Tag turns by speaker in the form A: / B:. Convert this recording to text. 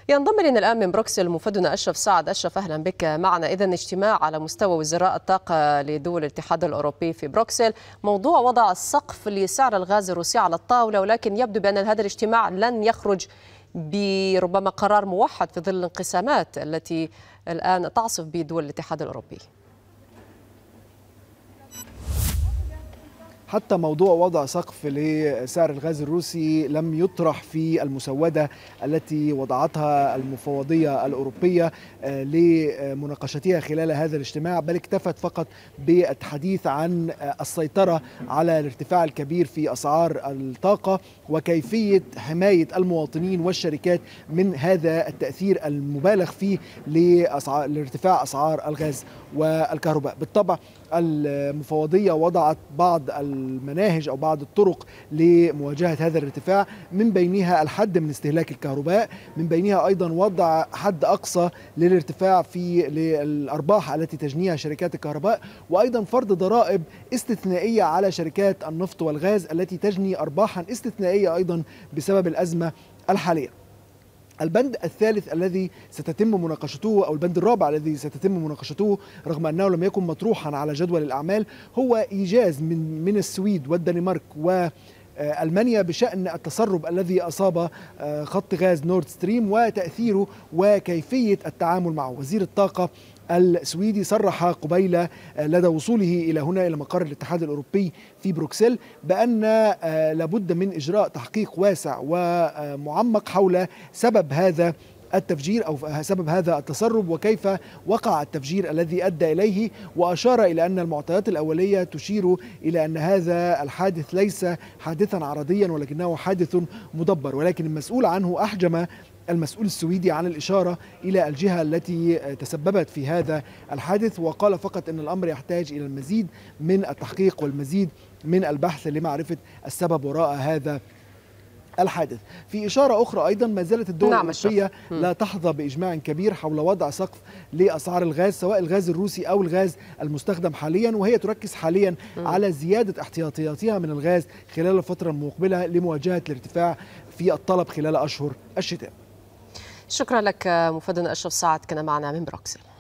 A: ينضم إلينا الآن من بروكسل مفدنا أشرف سعد. أشرف، أهلا بك معنا. إذن اجتماع على مستوى وزراء الطاقة لدول الاتحاد الأوروبي في بروكسل، موضوع وضع السقف لسعر الغاز الروسي على الطاولة، ولكن يبدو بأن هذا الاجتماع لن يخرج بربما قرار موحد في ظل الانقسامات التي الآن تعصف بدول الاتحاد الأوروبي.
B: حتى موضوع وضع سقف لسعر الغاز الروسي لم يطرح في المسودة التي وضعتها المفوضية الأوروبية لمناقشتها خلال هذا الاجتماع، بل اكتفت فقط بالحديث عن السيطرة على الارتفاع الكبير في أسعار الطاقة وكيفية حماية المواطنين والشركات من هذا التأثير المبالغ فيه لارتفاع أسعار الغاز والكهرباء. بالطبع المفوضية وضعت بعض المناهج أو بعض الطرق لمواجهة هذا الارتفاع، من بينها الحد من استهلاك الكهرباء، من بينها أيضا وضع حد أقصى للارتفاع في الأرباح التي تجنيها شركات الكهرباء، وأيضا فرض ضرائب استثنائية على شركات النفط والغاز التي تجني أرباحا استثنائية أيضا بسبب الأزمة الحالية. البند الثالث الذي ستتم مناقشته أو البند الرابع الذي ستتم مناقشته رغم أنه لم يكن مطروحا على جدول الأعمال هو إيجاز من السويد والدنمارك وألمانيا بشأن التسرب الذي أصاب خط غاز نورد ستريم وتأثيره وكيفية التعامل معه. وزير الطاقة السويدي صرح قبيل لدى وصوله إلى هنا إلى مقر الاتحاد الأوروبي في بروكسل بأن لابد من إجراء تحقيق واسع ومعمق حول سبب هذا التفجير أو سبب هذا التسرب وكيف وقع التفجير الذي أدى إليه، وأشار إلى أن المعطيات الأولية تشير إلى أن هذا الحادث ليس حادثا عرضيا ولكنه حادث مدبر، ولكن المسؤول عنه أحجم المسؤول السويدي عن الإشارة إلى الجهة التي تسببت في هذا الحادث، وقال فقط أن الأمر يحتاج إلى المزيد من التحقيق والمزيد من البحث لمعرفة السبب وراء هذا الحادث. في إشارة أخرى أيضا، ما زالت الدول الأوروبية لا تحظى بإجماع كبير حول وضع سقف لأسعار الغاز سواء الغاز الروسي أو الغاز المستخدم حاليا، وهي تركز حاليا على زيادة احتياطياتها من الغاز خلال الفترة المقبلة لمواجهة الارتفاع في الطلب خلال أشهر الشتاء.
A: شكرا لك مفدنا أشرف سعد، كان معنا من بروكسل.